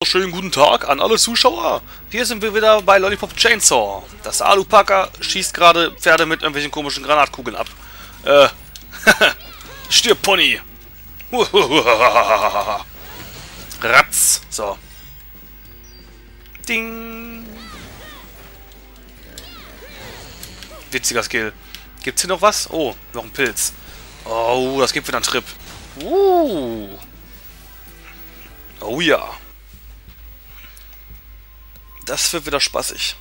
Schönen guten Tag an alle Zuschauer. Hier sind wir wieder bei Lollipop Chainsaw. Das Alupaka schießt gerade Pferde mit irgendwelchen komischen Granatkugeln ab. Stirb, Pony. Ratz. So. Ding. Witziger Skill. Gibt's hier noch was? Oh, noch ein Pilz. Oh, das gibt wieder einen Trip. Oh ja. Das wird wieder spaßig.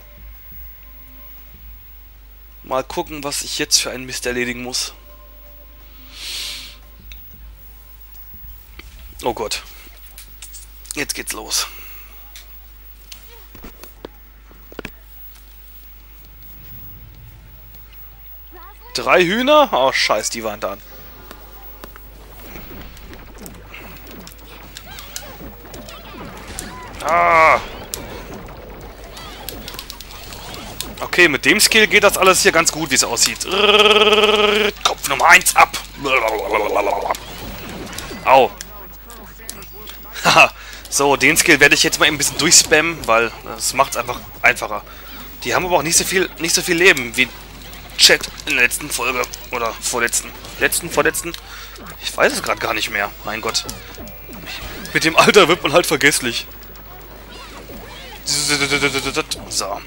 Mal gucken, was ich jetzt für einen Mist erledigen muss. Oh Gott. Jetzt geht's los. Drei Hühner? Oh, scheiß die Wand an. Ah! Okay, mit dem Skill geht das alles hier ganz gut, wie es aussieht. Kopf Nummer 1 ab. Au. Haha. So, den Skill werde ich jetzt mal ein bisschen durchspammen, weil das macht es einfach einfacher. Die haben aber auch nicht so viel Leben wie Chat in der letzten Folge. Oder vorletzten. Vorletzten? Ich weiß es gerade gar nicht mehr. Mein Gott. Mit dem Alter wird man halt vergesslich. So.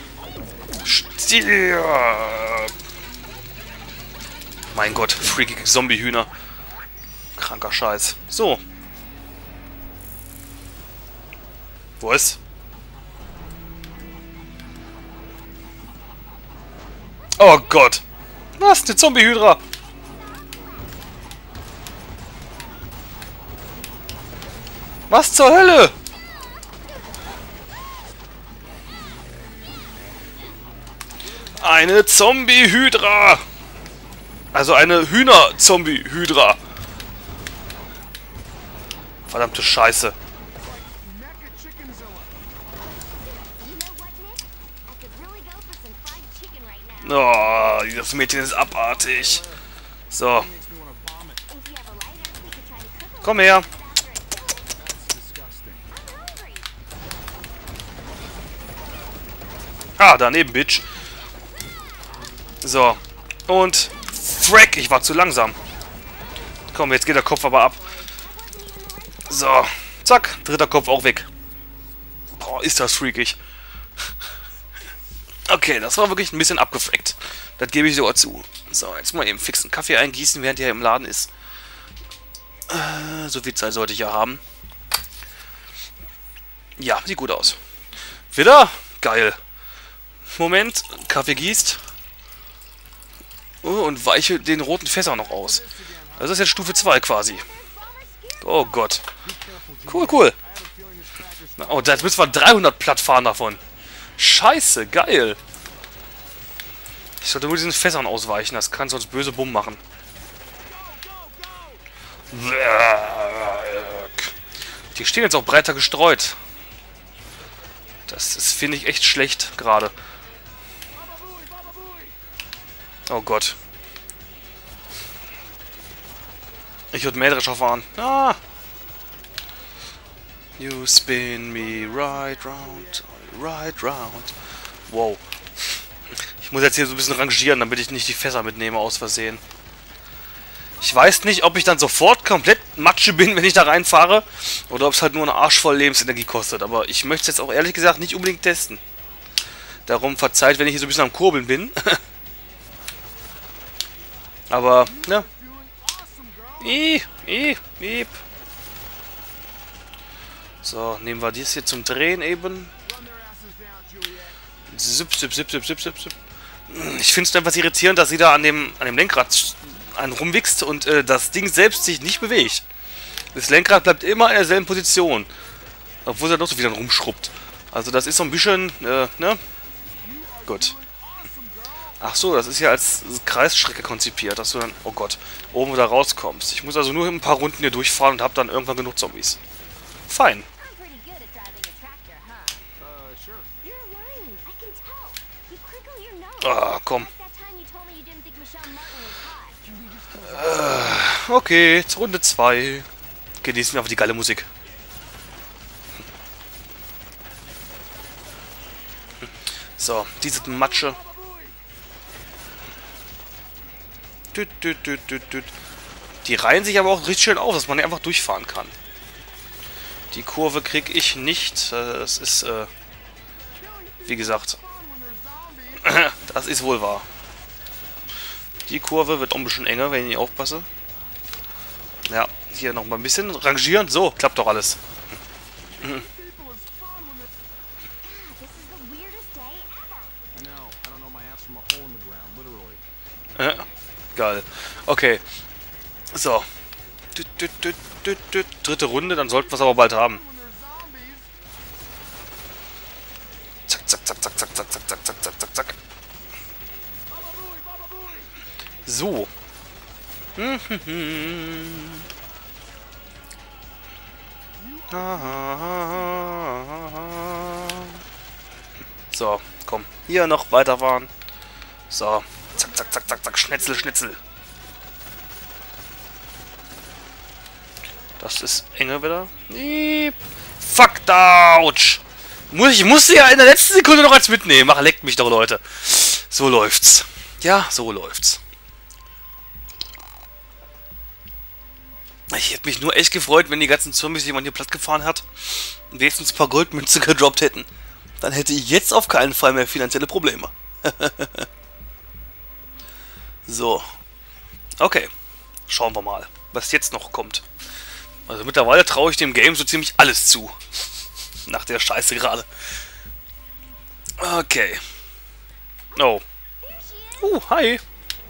Mein Gott, freakige Zombie-Hühner. Kranker Scheiß. So. Wo ist? Oh Gott. Was? Eine Zombie-Hydra. Was zur Hölle? Eine Zombie-Hydra! Also eine Hühner-Zombie-Hydra. Verdammte Scheiße. Oh, das Mädchen ist abartig. So. Komm her. Ah, daneben, Bitch. So. Und Frack, ich war zu langsam. Komm, jetzt geht der Kopf aber ab. So. Zack, dritter Kopf auch weg. Boah, ist das freakig. Okay, das war wirklich ein bisschen abgefrackt. Das gebe ich sogar zu. So, jetzt mal eben fix einen Kaffee eingießen, während er im Laden ist. So viel Zeit sollte ich ja haben. Ja, sieht gut aus. Wieder? Geil. Moment, Kaffee gießt. Oh, und weiche den roten Fässer noch aus. Also das ist jetzt Stufe 2 quasi. Oh Gott. Cool, cool. Oh, jetzt müssen wir 300 platt fahren davon. Scheiße, geil. Ich sollte nur diesen Fässern ausweichen, das kann sonst böse Bumm machen. Die stehen jetzt auch breiter gestreut. Das finde ich echt schlecht gerade. Oh Gott. Ich würde Mähdrescher fahren. Ah! You spin me right round, right round. Wow. Ich muss jetzt hier so ein bisschen rangieren, damit ich nicht die Fässer mitnehme aus Versehen. Ich weiß nicht, ob ich dann sofort komplett Matsche bin, wenn ich da reinfahre. Oder ob es halt nur einen Arsch voll Lebensenergie kostet. Aber ich möchte es jetzt auch ehrlich gesagt nicht unbedingt testen. Darum verzeiht, wenn ich hier so ein bisschen am Kurbeln bin. Aber, ja. So, nehmen wir dies hier zum Drehen eben. Zip, zip, zip, zip, zip, zip, zip. Ich finde es etwas irritierend, dass sie da an dem Lenkrad rumwichst und das Ding selbst sich nicht bewegt. Das Lenkrad bleibt immer in derselben Position. Obwohl er doch so wieder rumschrubbt. Also das ist so ein bisschen, ne? Gut. Ach so, das ist ja als Kreisstrecke konzipiert, dass du dann, oh Gott, oben wieder rauskommst. Ich muss also nur ein paar Runden hier durchfahren und habe dann irgendwann genug Zombies. Fein. Ah, komm. Okay, jetzt Runde 2. Genießen wir einfach die geile Musik. So, diese Matsche. Die reihen sich aber auch richtig schön auf, dass man einfach durchfahren kann. Die Kurve kriege ich nicht. Das ist, wie gesagt, das ist wohl wahr. Die Kurve wird auch ein bisschen enger, wenn ich nicht aufpasse. Ja, hier noch mal ein bisschen rangieren. So, klappt doch alles. Geil. Okay. So. Dritte Runde, dann sollten wir es aber bald haben. Zack, zack, zack, zack, zack, zack, zack, zack, zack, zack, zack, zack. So. So, komm. Hier noch weiterfahren. So. Zack, zack, zack, zack, zack. Schnitzel, Schnitzel. Das ist enge wieder. Fuck, ouch. Ich musste ja in der letzten Sekunde noch eins mitnehmen. Ach, leckt mich doch, Leute. So läuft's. Ja, so läuft's. Ich hätte mich nur echt gefreut, wenn die ganzen Zombies, die man hier platt gefahren hat, wenigstens ein paar Goldmünzen gedroppt hätten. Dann hätte ich jetzt auf keinen Fall mehr finanzielle Probleme. So. Okay. Schauen wir mal, was jetzt noch kommt. Also mittlerweile traue ich dem Game so ziemlich alles zu. Nach der Scheiße gerade. Okay. Oh. Hi.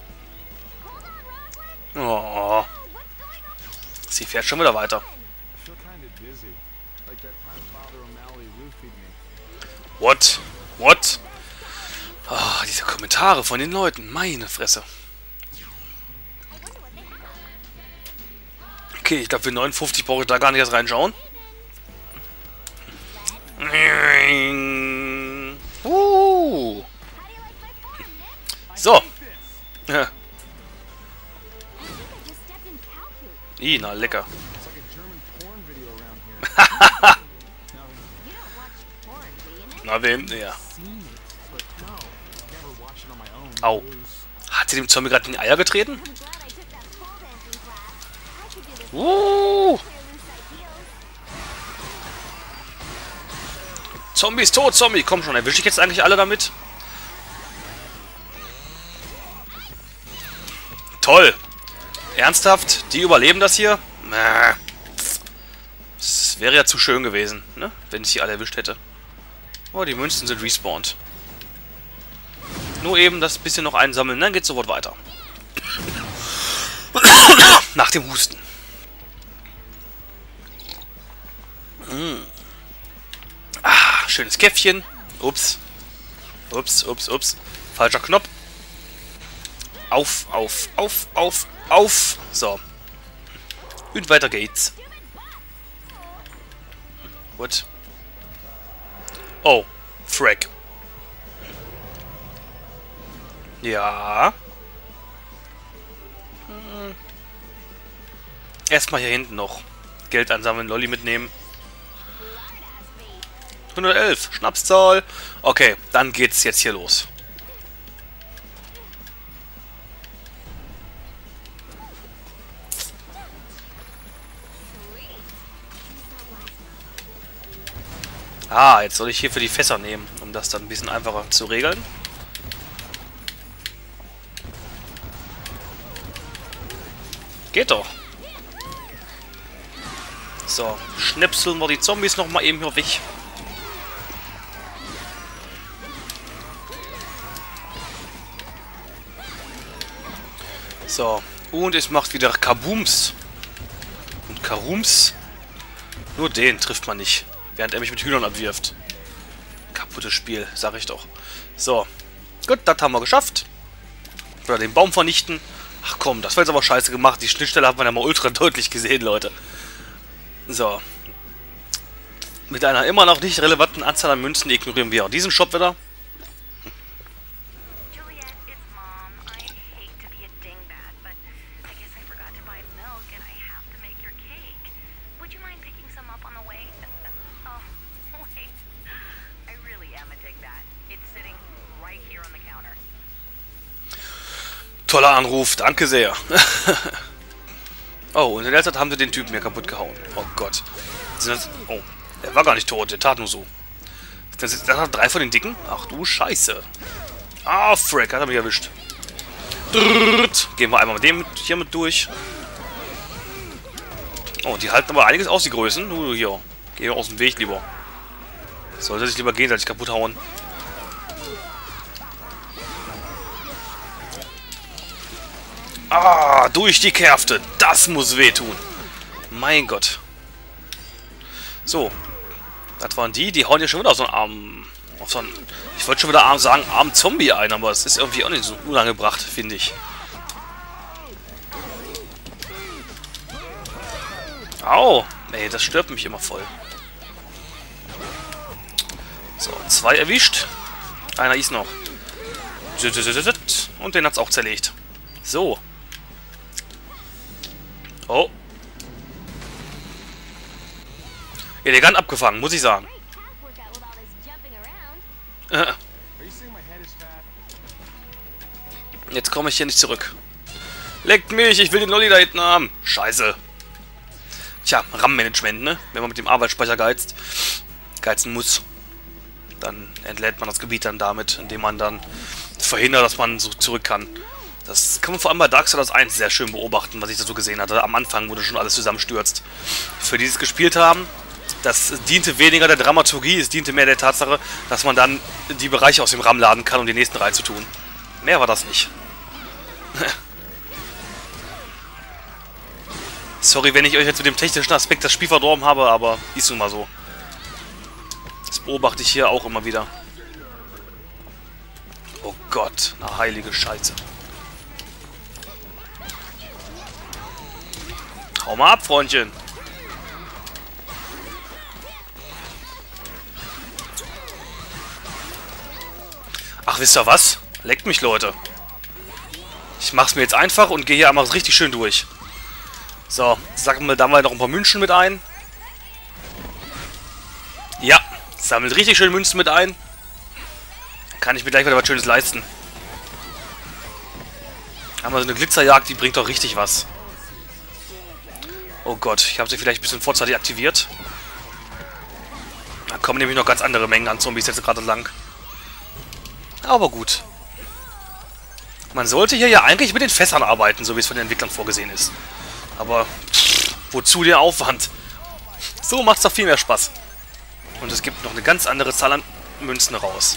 Oh. Sie fährt schon wieder weiter. What? What? Oh, diese Kommentare von den Leuten. Meine Fresse. Okay, ich glaube für 59 brauche ich da gar nicht erst reinschauen. So. Na, lecker. Na, wem? Ja. Au. Hat sie dem Zombie gerade in die Eier getreten? Zombie ist tot, Zombie. Komm schon, erwische ich jetzt eigentlich alle damit? Toll. Ernsthaft? Die überleben das hier? Das wäre ja zu schön gewesen, ne? Wenn ich sie alle erwischt hätte. Oh, die Münzen sind respawned. Nur eben das bisschen noch einsammeln, dann geht's sofort weiter. Nach dem Husten. Schönes Käffchen. Ups. Ups, ups, ups. Falscher Knopf. Auf, auf, auf, auf, auf. So. Und weiter geht's. What? Oh. Frack. Ja. Erstmal hier hinten noch Geld ansammeln, Lolli mitnehmen. 111, Schnapszahl. Okay, dann geht's jetzt hier los. Ah, jetzt soll ich hier für die Fässer nehmen, um das dann ein bisschen einfacher zu regeln. Geht doch. So, schnipseln wir die Zombies nochmal eben hier weg. So, und es macht wieder Kabooms. Und Karums. Nur den trifft man nicht, während er mich mit Hühnern abwirft. Kaputtes Spiel, sag ich doch. So, gut, das haben wir geschafft. Oder den Baum vernichten. Ach komm, das war jetzt aber scheiße gemacht. Die Schnittstelle hat man ja mal ultra deutlich gesehen, Leute. So. Mit einer immer noch nicht relevanten Anzahl an Münzen ignorieren wir auch diesen Shop wieder. Toller Anruf, danke sehr. Oh, und in der Zeit haben sie den Typen hier kaputt gehauen. Oh Gott. Oh, er war gar nicht tot, der tat nur so. Das sind 3 von den Dicken? Ach du Scheiße. Ah, Frack, hat er mich erwischt. Gehen wir einmal mit dem hier mit durch. Oh, die halten aber einiges aus, die Größen. Du hier. Geh aus dem Weg lieber. Sollte sich lieber gehen, als ich kaputt hauen. Ah, durch die Kräfte. Das muss wehtun. Mein Gott. So. Das waren die. Die hauen ja schon wieder auf so einen armen... Auf so einen, ich wollte schon wieder sagen, armen Zombie ein, aber es ist irgendwie auch nicht so unangebracht, finde ich. Au. Ey, das stört mich immer voll. So, 2 erwischt. Einer ist noch. Und den hat's auch zerlegt. So. Oh. Elegant abgefangen, muss ich sagen. Jetzt komme ich hier nicht zurück. Leckt mich, ich will den Lolli da hinten haben. Scheiße. Tja, RAM-Management, ne? Wenn man mit dem Arbeitsspeicher geizen muss, dann entlädt man das Gebiet dann damit, indem man dann verhindert, dass man so zurück kann. Das kann man vor allem bei Darksiders 1 sehr schön beobachten, was ich da so gesehen hatte. Am Anfang, wo du schon alles zusammenstürzt. Für die es gespielt haben, das diente weniger der Dramaturgie, es diente mehr der Tatsache, dass man dann die Bereiche aus dem RAM laden kann, um die nächsten reinzutun. Mehr war das nicht. Sorry, wenn ich euch jetzt mit dem technischen Aspekt das Spiel verdorben habe, aber ist nun mal so. Das beobachte ich hier auch immer wieder. Oh Gott, eine heilige Scheiße. Hau mal ab, Freundchen. Ach, wisst ihr was? Leckt mich, Leute. Ich mach's mir jetzt einfach und gehe hier einmal richtig schön durch. So, sacken wir da mal noch ein paar Münzen mit ein. Ja, sammelt richtig schön Münzen mit ein. Kann ich mir gleich wieder was Schönes leisten. Haben wir so eine Glitzerjagd, die bringt doch richtig was. Oh Gott, ich habe sie vielleicht ein bisschen vorzeitig aktiviert. Da kommen nämlich noch ganz andere Mengen an Zombies jetzt gerade lang. Aber gut. Man sollte hier ja eigentlich mit den Fässern arbeiten, so wie es von den Entwicklern vorgesehen ist. Aber wozu der Aufwand? So macht es doch viel mehr Spaß. Und es gibt noch eine ganz andere Zahl an Münzen raus.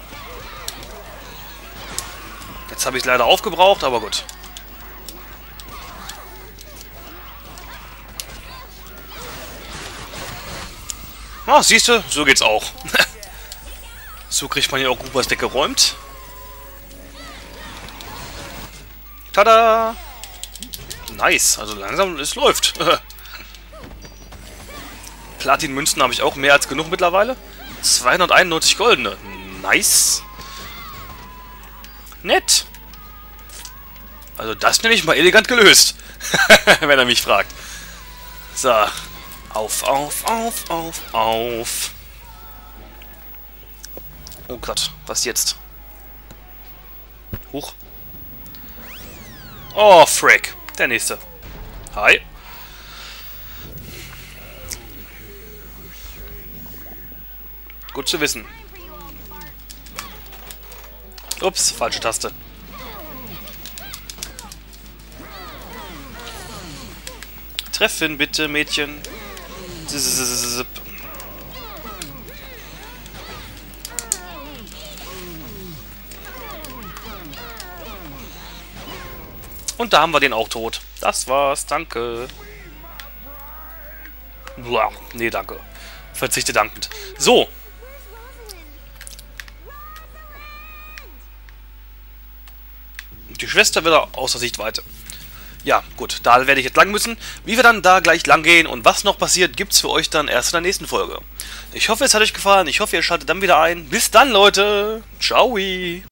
Jetzt habe ich es leider aufgebraucht, aber gut. Ah, siehst du, so geht's auch. So kriegt man ja auch gut was weggeräumt. Tada! Nice, also langsam, es läuft. Platin-Münzen habe ich auch mehr als genug mittlerweile. 291 goldene. Nice. Nett. Also das nenne ich mal elegant gelöst. Wenn er mich fragt. So. Auf, auf, auf, auf, auf. Oh Gott, was jetzt? Huch. Oh, Frack. Der nächste. Hi. Gut zu wissen. Ups, falsche Taste. Treffen bitte, Mädchen. Zip. Und da haben wir den auch tot. Das war's, danke. Blah, nee, danke. Verzichte dankend. So. Die Schwester wieder außer Sichtweite. Ja, gut, da werde ich jetzt lang müssen. Wie wir dann da gleich lang gehen und was noch passiert, gibt's für euch dann erst in der nächsten Folge. Ich hoffe, es hat euch gefallen. Ich hoffe, ihr schaltet dann wieder ein. Bis dann, Leute. Ciao.